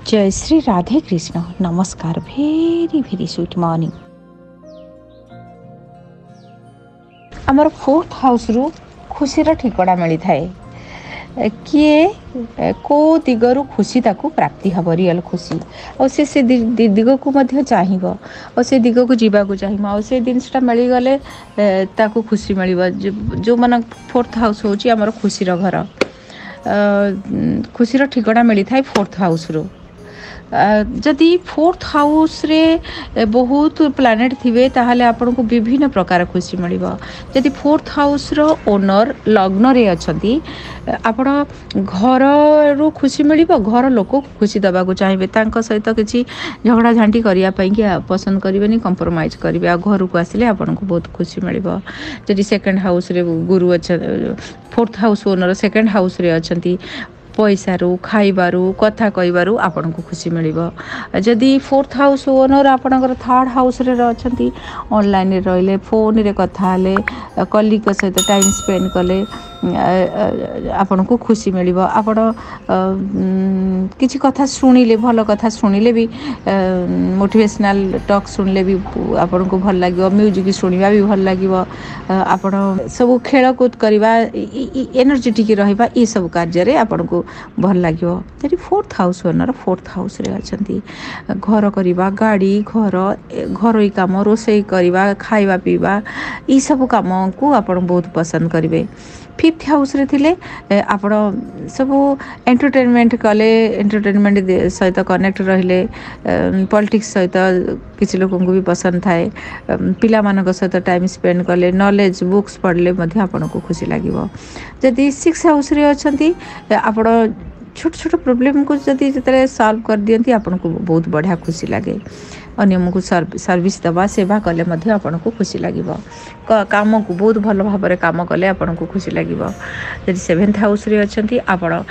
जय श्री राधे कृष्ण। नमस्कार। Very very sweet morning. आमर फोर्थ हाउस रु खुशीर ठिकड़ा मिली थाए। किए को दिगरु खुशी ताकू प्राप्ति हम रियल खुशी और से दिग को मध्य चाहिए और से दिग को जीवा चाहिए और से जिनसा मिलगले ताकू खुशी मिल जो मन फोर्थ हाउस हूँ आमर खुशीर घर खुशीर ठिकड़ा मिली थाए फोर्थ हाउस रु। जदि फोर्थ हाउस रे बहुत प्लानेट थिबे ताहले आपन को विभिन्न प्रकार खुशी मिलिबो। जदि फोर्थ हाउस रो ओनर लग्न रे अछंती आपण घर रो खुशी मिलिबो। घर लोक खुशी दबा को चाहिबे तांको सहित किछि झगड़ा झांटी करिया पई कि पसंद करिवेनी कंप्रोमाइज करिवे आ घर को आसिले आपन को बहुत खुशी मिलिबो। जदि सेकंड हाउस रे गुरु अछ fourth house owner second house रे अछंती पैसारू खाइबारू कथा कहबारू आपन को खुशी मिलिबो। जदि फोर्थ हाउस ओनर आपनकर थर्ड हाउस रे अछंती ऑनलाइन रे रहले फोन रे कथा ले कलीग सहित टाइम स्पेंड कले आपन को खुशी मिलिबो। आपन किछि कथा सुनिले भल कथा सुनिले भी मोटिवेशनल टॉक सुनिले भी आपन को भल लागिबो। म्यूजिक सुनिबा भी भल लागिबो। आपन सब खेल कूद करबा एनर्जेटिक रहबा ई सब कार्य रे आपन को भल लागिबो। जदि fourth house owner fourth house रे अछंती घर करबा गाड़ी घरोई काम रोसई करबा खाइबा पीबा ई सब काम को आपन बहुत पसंद करिवे। फिफ्थ हाउस रे थिले आपण सब एंटरटेनमेंट कले एंटरटेनमेंट सहित कनेक्ट रहिले पॉलिटिक्स सहित किसी लोगों को भी पसंद थाए पिला मानक सहित टाइम स्पेंड कले नॉलेज बुक्स पढ़ले मध्य आपन को खुशी लागिवो। जदि सिक्स हाउस रे अछंती आपण छोट छोट प्रॉब्लम को जदि जतरे सॉल्व कर दियंती आपन को बहुत बढ़िया खुशी लागे। अन्य को सर्विस दबा सेवा कले मध्य आपन को खुशी लागिवो। काम को बहुत भल भाव में काम कले आपन को खुशी लागिवो। जदि सेवेंथ हाउस रे अछंती आपण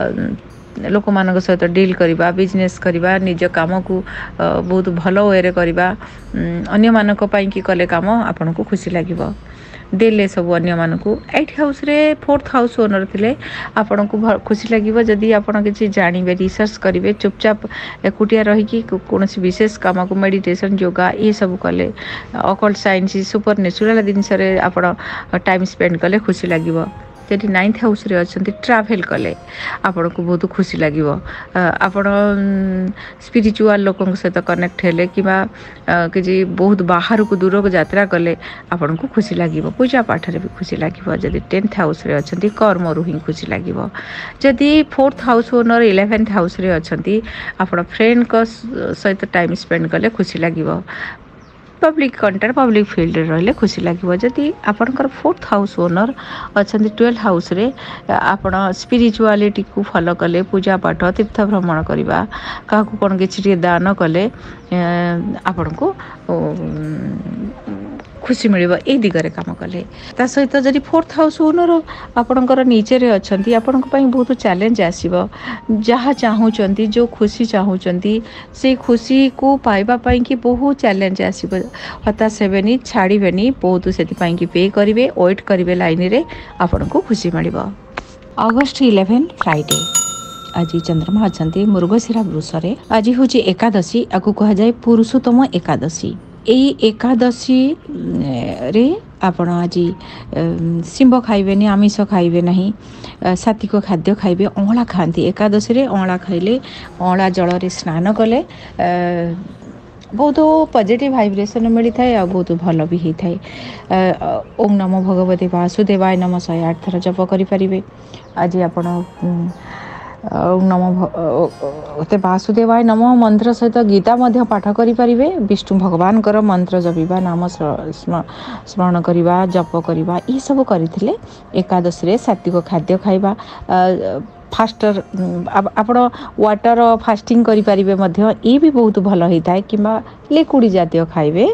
लोक मानक सहित डील करबा बिजनेस करबा निज काम को बहुत भल वे रे करबा अन्य मानक पई की कले काम आपन को खुशी लागिवो। देले सब अन्य मान को एट हाउस रे फोर्थ हाउस ओनर थिले आपन को खुशी लागिवो। जदि आपन किछि जानिबे रिसर्च करिवे चुपचाप एकुटिया रही कि कोनोसी विशेष काम को मेडिटेशन योगा ये सब कले ऑकल्ट साइंस सुपर नेचुरल जिनस रे आपन टाइम स्पेंड कले खुशी लागिवो। जदि नाइन्थ हाउस रे अछंती ट्रैवल कले आपन को बहुत खुशी लागिवो। आपन स्पिरिचुअल लोकन सहित कनेक्ट हेले किबा कि बहुत बाहर को दूर को यात्रा कले आपन को खुशी लागिवो। पूजा पाठ रे भी खुशी लागिवो। जदि 10th हाउस रे अछंती कर्म रु ही खुशी लागिवो। जदि 4th house owner 11th house रे अछंती आपन फ्रेंड को सहित टाइम स्पेंड कले खुशी लागिवो। पब्लिक कंटेंट पब्लिक फील्ड रहिले खुशी लागिवो। जदि आपनकर फोर्थ हाउस ओनर अछंती 12th हाउस रे आपण स्पिरिचुअलिटी को फॉलो कले पूजा पाठ तीर्थ भ्रमण करबा का को कोन किछि दान कले आपण को खुशी मिलिबो। ए दिगरे काम कले ता सहित जदि फोर्थ हाउस ओनर आपनकर नीचे रे अछंती आपनक पई बहुत चैलेंज आसीबो। जहा चाहूचंती जो खुशी चाहूचंती से खुशी को पाइबा पई कि बहुत चैलेंज आसीबो। हताश हेबेनी छाड़ीबेनी बहुत सेति पई कि पे करिवे वेट करिवे लाइन रे आपनक खुशी मिलिबो। अगस्त 11 फ्राइडे आज चंद्रमा अछंती मृगशिरा वृष रे आज होची एकादशी आकु कहा जाय पुरुषोत्तम एकादशी। एई एकादशी रे आपण आज शिंब खाइबेनी आमिष खाइबे नहीं सात्विक खाद्य खाइबे अँला खाती। एकादशी रे अँला खाइले अँला जल रे स्नान कले बहुत पॉजिटिव वाइब्रेशन मिली थाए आ बहुत भल भी होता है। ओम नमो भगवते वासुदेवाय नमः 108 थर जप करि परिबे। आज आपण ओम नमो वासुदेवाय नमः मंत्र सहित गीता मध्य पाठ करि परिबे। विष्णु भगवान कर मंत्र जपिबा नाम स्मरण करिबा जप करिबा ई सब करिथिले। एकादशी रे सात्विक खाद्य खाइबा फास्टर आपण वाटर फास्टिंग करि परिबे मध्य ई भी बहुत भल होता है। किबा लिक्विड जातीय खाइबे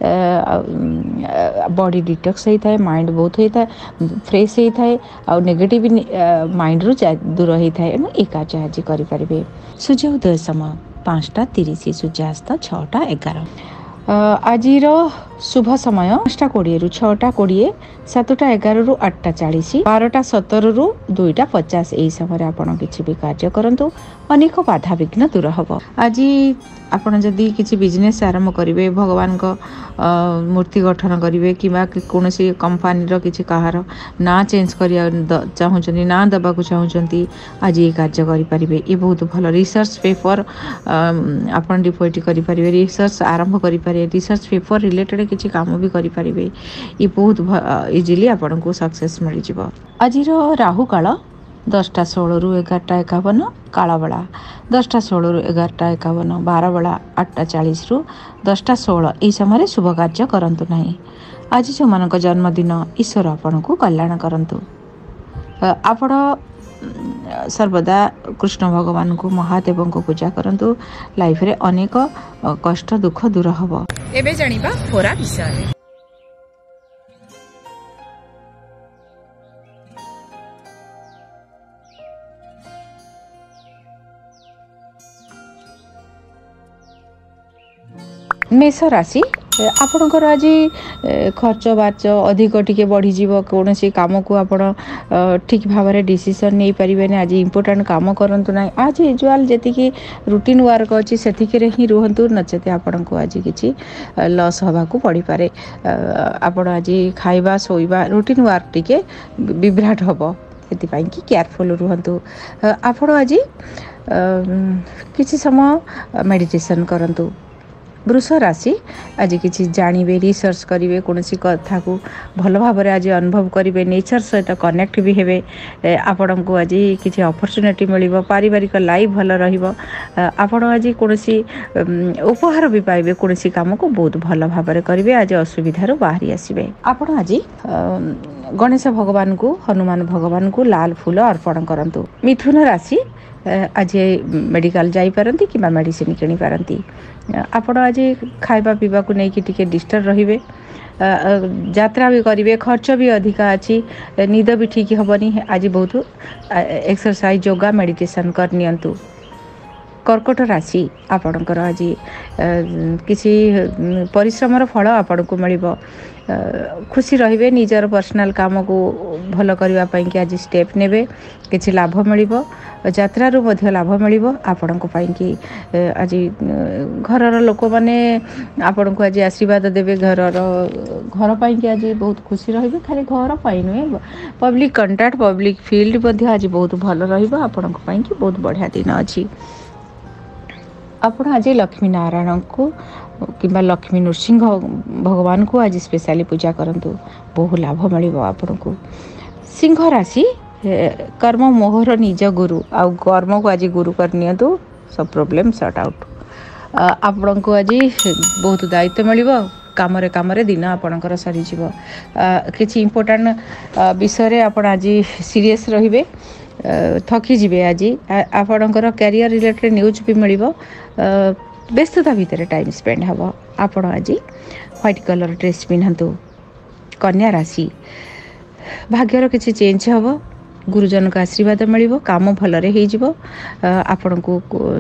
बॉडी डिटॉक्स होता है माइंड बहुत होता है फ्रेश होता है और नेगेटिव माइंड रु दूर होता है। एकादशी आज करि परिबे। सूर्योदय समय 5:30 सूर्यास्त 6:11। आजिर शुभ समय 5:20 ରୁ 6:20, 7:11 ରୁ 8:40, 12:17 ରୁ 2:50 ଏହି ସମୟରେ ଆପଣ କିଛି ବି କାର୍ଯ୍ୟ କରନ୍ତୁ, ଅନେକ ବାଧାବିଘ୍ନ ଦୂର ହେବ। ଆଜି ଆପଣ ଯଦି କିଛି ବିଜନେସ୍ ଆରମ୍ଭ କରିବେ, ଭଗବାନଙ୍କ ମୂର୍ତ୍ତି ଗଠନ କରିବେ କିମ୍ବା କୌଣସି କମ୍ପାନୀର କିଛି କାହାର ନାଁ ଚେଞ୍ଜ କରିବା ଚାହୁଁଛନ୍ତି, ନାଁ ଦେବାକୁ ଚାହୁଁଛନ୍ତି, ଆଜି ଏ କାର୍ଯ୍ୟ କରିପାରିବେ। ଏ ବହୁତ ଭଲ। ରିସର୍ଚ୍ଚ ପେପର ଆପଣ ଡିପୋଜିଟ୍ କରିପାରିବେ, ରିସର୍ଚ୍ଚ ଆରମ୍ଭ କରିପାରିବେ, ରିସର୍ଚ୍ଚ ପେପର ରିଲେଟେଡ଼ କିଛି କାମ ବି କରିପାରିବେ। ଏ ବହୁତ ଇଜିଲି ଆପଣଙ୍କୁ ସକ୍ସେସ୍ ମିଳିଯିବ। ଆଜିର ରାହୁ କାଳ 10:16 ରୁ 11:51, କାଳବେଳା 10:16 ରୁ 11:51, ବାରବେଳା 8:40 ରୁ 10:16। ଏହି ସମୟରେ ଶୁଭ କାର୍ଯ୍ୟ କରନ୍ତୁ ନାହିଁ। ଆଜି ଯେଉଁମାନଙ୍କ ଜନ୍ମଦିନ, ଈଶ୍ୱର ଆପଣଙ୍କୁ କଲ୍ୟାଣ କରନ୍ତୁ। ଆପଣ ସର୍ବଦା କୃଷ୍ଣ ଭଗବାନଙ୍କୁ, ମହାଦେବଙ୍କୁ ପୂଜା କରନ୍ତୁ। ଲାଇଫରେ ଅନେକ କଷ୍ଟ ଦୁଃଖ ଦୂର ହେବ। ଏବେ ଜାଣିବା ଖୋରା ବିଷୟରେ। मेष राशि आपणकर आज खर्च बाच अधिक टिके बढ़ीजिव। कौन सी काम को आपण ठीक भाव में डिसीजन नहीं पारे। आज इंपोर्टाट काम करूँ ना। आज यूजुआल जी रुटीन वर्क अच्छी से ही रुहतु, नचेत आपण को आज किसी लॉस हवा को पड़ पारे। आपण आज खाइबा शोइबा रुटीन वर्क टिके विभ्राट हम, से केयरफुल रुहतु। आपण आज किसी समय मेडिटेशन करंतु। वृष राशि आज किसी जानवे, रिसर्च करेंगे, कौन सी कथा को भल भाव में आज अनुभव करेंगे, नेचर सहित कनेक्ट भी हेबे। आपण को आज किसी अपॉर्चुनिटी मिल, पारिवारिक लाइफ भल रहा। आज कौन सी उपहार भी पाइबे, कौन सी काम को बहुत भल भाव में करेंगे। आज असुविधार बाहरी आसबे। आपण आज गणेश भगवान को, हनुमान भगवान को लाल फूल अर्पण करंतु। मिथुन राशि आज मेडिकल जापारती कि मेडिसिन किणी पारती। आपण आज खाइबा पीवा को लेकिन टिके डिस्टर्ब रहिबे। यात्रा भी करेंगे, खर्च भी अधिका अच्छी, निद भी ठीक हेनी। आज बहुत एक्सरसाइज, योगा, मेडिटेशन करनियंतु। कर्कट राशि आपणकर आज किसी परिश्रमर फल आपण को मिल, खुशी रहिबे। निजर पर्सनल काम को भल करने की आज स्टेप नेबे, किसी लाभ मिल, यात्रारू मध्य लाभ मिल। आपण को आज घरर लोक मैंने आपण को आज आशीर्वाद देवे। घर पाई आज बहुत खुशी रहिबे। खाली घर पाई नुहे, पब्लिक कंटाक्ट, पब्लिक फील्ड आज बहुत भल रहिबो। आपण को बहुत बढ़िया दिन अच्छी। आपण आज लक्ष्मी नारायण को किंबा लक्ष्मी नृसिंह भगवान को आज स्पेशली पूजा करंतु, बहु लाभ मिल आपण को। सिंह राशि कर्म मोहर निज गुरु, आ कर्म को आज गुरु करनियंतु, सब प्रॉब्लम सॉर्ट आउट। आपण को आज बहुत दायित्व मिल, काम दिन आपणकर सरी किसी इंपोर्टाट विषय आपण आज सीरियस रहिबे, थकी जिबे। आज आपणकर कैरियर रिलेटेड न्यूज भी मिल, व्यस्तता भितर टाइम स्पेंड हम। आपण आज व्हाइट कलर ड्रेस पिंधतु। कन्या राशि भाग्यर किसी चेंज हम, गुरुजन का आशीर्वाद मिल, काम भलरे हो। आपण को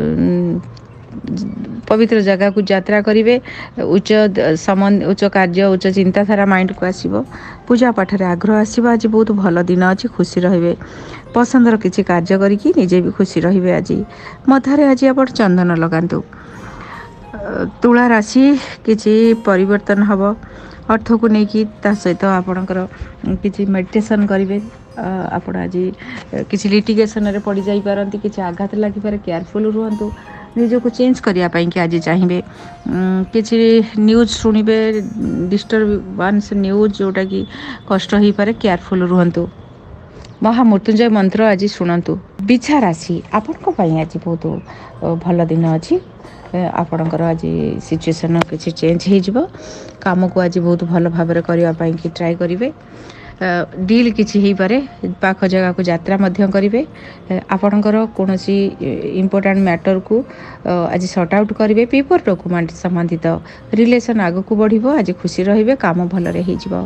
पवित्र जगह को यात्रा करेंगे, उच्च कार्य, उच्च चिंताधारा माइंड को आसब। पूजा पाठ रे आग्रह आसब। आज बहुत भल दिन अच्छी, खुशी रहिबे। पसंदर किसी कार्य करिकी निजे भी खुशी रहिबे। आज मथारे आज आप चंदन लगातु। तुला राशि किसी परिवर्तन हम, अर्थ को लेकिन सहित आपणकर किसी मेडिटेशन करेंगे। आपण आज किसी लिटिगेशन रे पड़ जाई पारंती, किसी आघात लगी पारे, केयरफुल रुहतु। निजको चेंज करने कि आज चाहिए किसी न्यूज शुणिबे, डिस्टर्बांस न्यूज जोटा कि कष्ट हो पारे, केयरफुल रुहतु। महामृत्युंजय मंत्र आज शुणु। बिछा राशि आपण आज बहुत भल दिन अच्छी। आपणकर आज सिचुएशन किसी चेंज हो, काम को आज बहुत भल भाव में करने ट्राए करेंगे। डील किसी हो पारे, पाख जगह को यात्रा करेंगे। आपणकर कौन सी इंपोर्टाट मैटर को आज सॉर्ट आउट करेंगे। पेपर डॉक्यूमेंट संबंधित रिलेशन आग को बढ़, आज खुशी रहिबे, काम भलरे हो।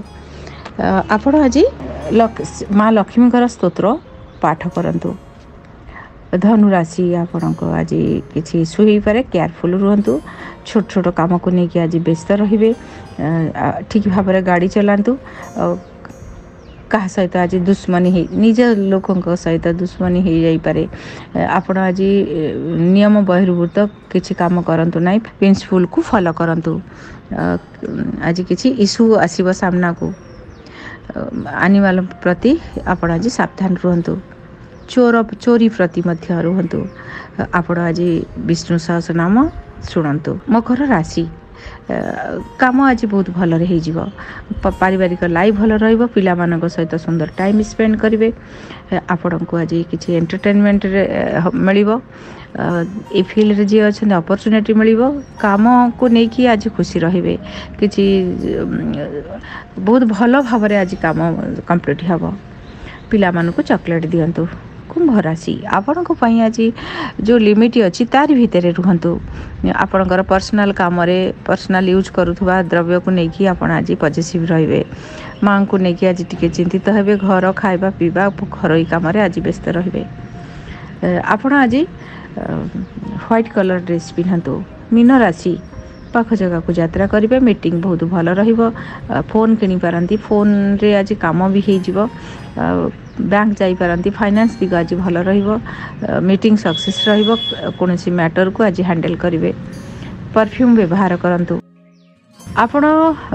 आपण आज माँ लक्ष्मी स्तोत्र पाठ करंतु। धनु राशि आपण को आज किसी इश्यू हो पारे केयरफुल रुहतु छोट छोट काम को लेकिन आज व्यस्त रे ठीक भाव में गाड़ी चलातु क्या सहित आज दुश्मनी निज लोकों सहित दुश्मनी हो जापे आपण आज नियम बहिर्भूत किसी काम करंतु नहीं प्रिंसिपल को फॉलो करंतु आज किसी इश्यू आसीबो सामना को एनिमल प्रति आपण आज सावधान रुहतु चोरी प्रति मध्य रुहतु आपण आज विष्णु सहस्रनाम शुणु मकर राशि काम आज बहुत भल पारिवारिक लाइफ भल रहिबो पिला मानक सहित सुंदर टाइम स्पेंड करेंगे आपण को आज किसी एंटरटेनमेंट मिलिबो ए फील्ड रे जे अच्छे अपॉर्चुनिटी मिलिबो काम को लेकिन आज खुशी रहिबे किसी बहुत भल भाव में आज काम कंप्लीट हम पिला मानक चॉकलेट दियंतु कुंभ राशि आपण को पई आज जो लिमिट अच्छी तार भितर रुहतु आपणकर पर्सनल काम रे पर्सनल यूज करुवा द्रव्य को लेकिन आपण आज पॉजिटिव रहिबे मां को लेकिन आज टिके चिंतित हेबे घर खाइबा पीबा घरोई काम रे आज व्यस्त रहिबे आपण आज व्हाइट कलर ड्रेस पिन्हतु मीन राशि पाख जगह को यात्रा करेंगे मीटिंग बहुत भल रहिबो फोन किनी पारंती फोन रे आज काम भी हो जिवो बैंक जाई पारंती फाइनेंस दिग आज भल रहिबो मीटिंग सक्सेस रहिबो कोनोसी मैटर को आज हैंडल करेंगे परफ्यूम व्यवहार करंतु आपण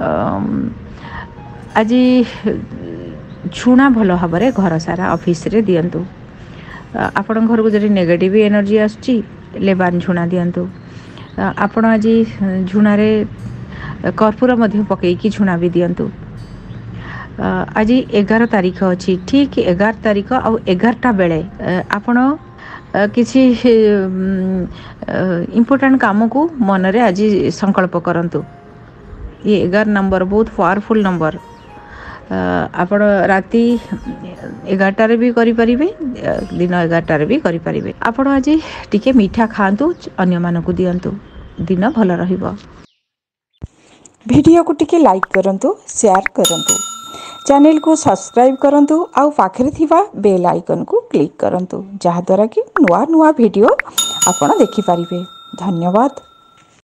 आज झुणा भल भाव में घर सारा ऑफिस रे दियंतु आपण घर को जरी नेगेटिव एनर्जी आसुची लेबान झुणा दियंतु आपण आज झुणा रे कर्पूर मध्य पकईकी झुणा भी दियंतु आज 11 तारीख अच्छी ठीक 11 तारीख आ 11टा बेले आपण किसी इम्पोर्टेंट काम को मन रे आज संकल्प करंतु ये 11 नंबर बहुत पावरफुल नंबर आपण राति 11टारे भी करि परिबे दिन 11टारे भी करि परिबे आपण आज टिके मीठा खांतु अन्य मानकु दियंतु दिन भल रहिबो वीडियो को टिके लाइक करंतु शेयर करंतु चैनल को सब्सक्राइब करंतु आउ पाखरे थिबा बेल आइकन को क्लिक करंतु जहा द्वारा कि नुआ नुआ वीडियो आपण देखि परिबे धन्यवाद।